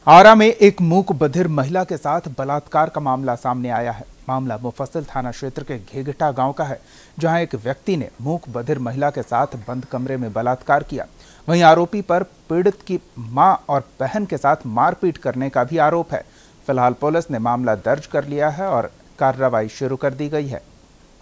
आरा में एक मूक बधिर महिला के साथ बलात्कार का मामला सामने आया है। मामला मुफस्सिल थाना क्षेत्र के घेघटा गांव का है, जहां एक व्यक्ति ने मूक बधिर महिला के साथ बंद कमरे में बलात्कार किया। वहीं आरोपी पर पीड़ित की मां और बहन के साथ मारपीट करने का भी आरोप है। फिलहाल पुलिस ने मामला दर्ज कर लिया है और कार्रवाई शुरू कर दी गई है।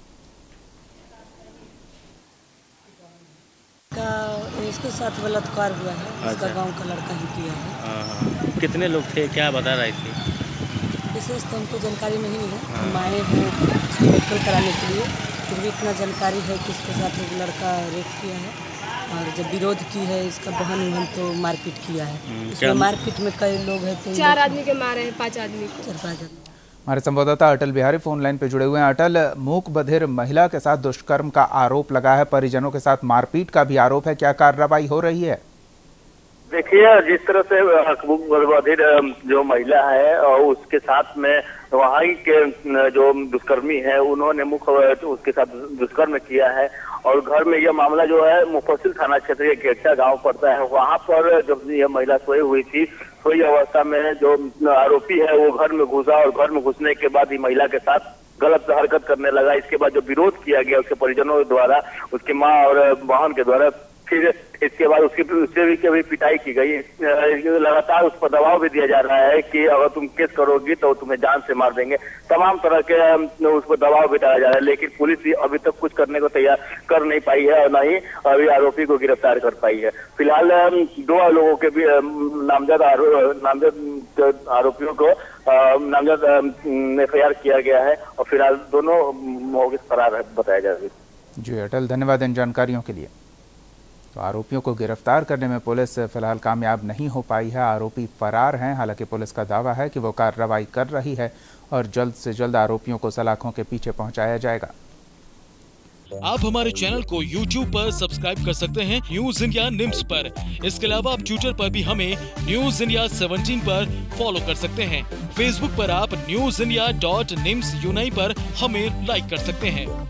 इसके साथ बलात्कार हुआ है। इसका गांव का लड़का ही किया है। कितने लोग थे, क्या बता रहे थे? विशेष तो हमको जानकारी नहीं है। हम आए हैं इसको मेडिकल कराने के लिए, फिर भी इतना जानकारी है कि इसके साथ एक लड़का रेप किया है और जब विरोध की है इसका बहन तो मारपीट किया है। इसमें मारपीट में कई लोग हैं, 4 आदमी के मारे हैं, 5 आदमी को। 4-5 आदमी। हमारे संवाददाता अटल बिहारी फोन लाइन पे जुड़े हुए हैं। अटल, मूक बधिर महिला के साथ दुष्कर्म का आरोप लगा है, परिजनों के साथ मारपीट का भी आरोप है, क्या कार्रवाई हो रही है? देखिए, जिस तरह से मूक बधिर जो महिला है और उसके साथ में वहाँ के जो दुष्कर्मी है उन्होंने उसके साथ दुष्कर्म किया है और घर में यह मामला जो है मुफस्सिल थाना क्षेत्र के घेघटा गांव पड़ता है। वहाँ पर जब यह महिला सोई हुई थी, सोई अवस्था में जो आरोपी है वो घर में घुसा और घर में घुसने के बाद ही महिला के साथ गलत हरकत करने लगा। इसके बाद जो विरोध किया गया उसके परिजनों द्वारा, उसकी माँ और बहन के द्वारा, फिर इसके बाद उससे भी पिटाई की गई। लगातार उस पर दबाव भी दिया जा रहा है कि अगर तुम केस करोगी तो तुम्हें जान से मार देंगे। तमाम तरह के उस पर दबाव भी डाला जा रहा है, लेकिन पुलिस अभी तक कुछ करने को तैयार कर नहीं पाई है और न ही अभी आरोपी को गिरफ्तार कर पाई है। फिलहाल 2 लोगों के भी नामजद आरोपियों को नामजद FIR किया गया है और फिलहाल दोनों मौके से फरार बताया जा रहा है। जी अटल, धन्यवाद इन जानकारियों के लिए। तो आरोपियों को गिरफ्तार करने में पुलिस फिलहाल कामयाब नहीं हो पाई है। आरोपी फरार हैं। हालांकि पुलिस का दावा है कि वो कार्रवाई कर रही है और जल्द से जल्द आरोपियों को सलाखों के पीछे पहुंचाया जाएगा। आप हमारे चैनल को YouTube पर सब्सक्राइब कर सकते हैं, न्यूज इंडिया निम्स पर। इसके अलावा आप ट्विटर पर भी हमें न्यूज इंडिया 17 पर फॉलो कर सकते हैं। फेसबुक पर आप newsindia.nimsUnai पर हमें लाइक कर सकते हैं।